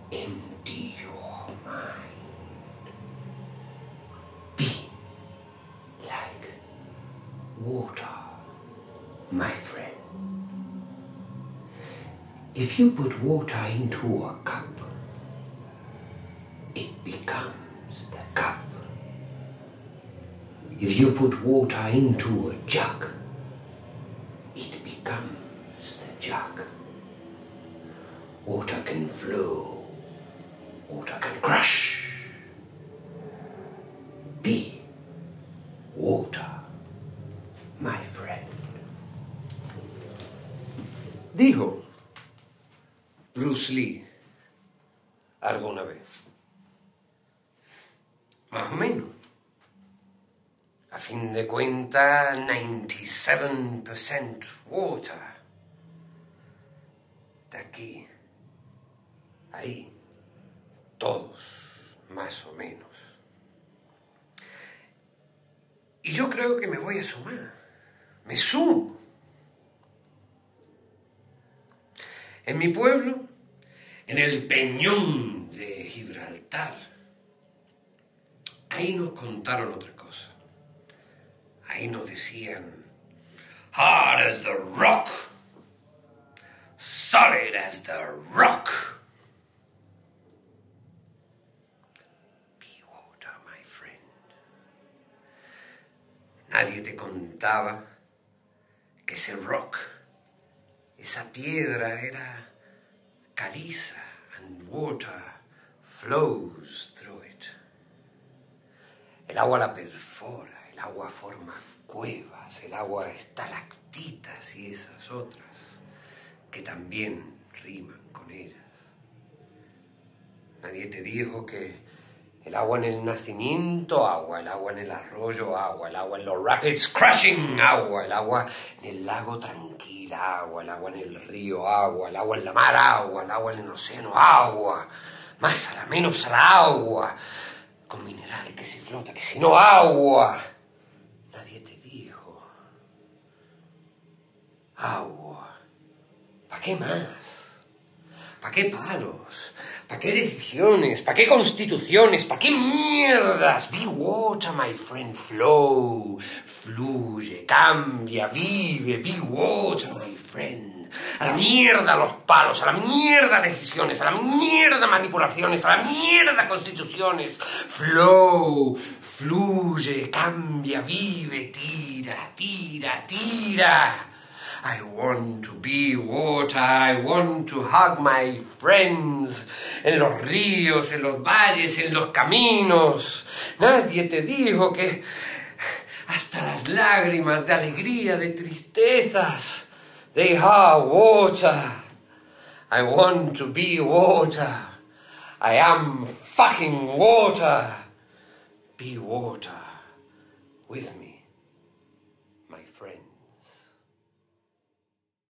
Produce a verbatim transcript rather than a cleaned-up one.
empty your mind. Be like water, my friend. If you put water into a cup, it becomes the cup. If you put water into a jug, it becomes the jug. Water can flow, water can crush. Be water, my friend. Dijo Bruce Lee alguna vez. Más o menos. A fin de cuentas, ninety-seven percent water. De aquí, ahí, todos, más o menos. Y yo creo que me voy a sumar. Me sumo. En mi pueblo, en el Peñón de Gibraltar, ahí nos contaron otra cosa. Ahí nos decían, hard as the rock, solid as the rock. Be water, my friend. Nadie te contaba que ese rock, esa piedra era caliza, and water flows through it. El agua la perfora. El agua forma cuevas, el agua estalactitas y esas otras que también riman con ellas. Nadie te dijo que el agua en el nacimiento, agua, el agua en el arroyo, agua, el agua en los rapids, crashing, agua, el agua en el lago tranquila, agua, el agua en el río, agua, el agua en la mar, agua, el agua en el océano, agua, más a la menos a la agua, con minerales que si flota, que si no agua. Nadie te dijo. Agua. ¿Para qué más? ¿Para qué palos? ¿Para qué decisiones? ¿Para qué constituciones? ¿Para qué mierdas? Be water, my friend. Flow. Fluye, cambia, vive. Be water, my friend. A la mierda los palos, a la mierda decisiones, a la mierda manipulaciones, a la mierda constituciones. Flow, fluye, cambia, vive, tira, tira, tira. I want to be water, I want to hug my friends. En los ríos, en los valles, en los caminos. Nadie te dijo que hasta las lágrimas de alegría, de tristezas, they are water. I want to be water. I am fucking water. Be water with me.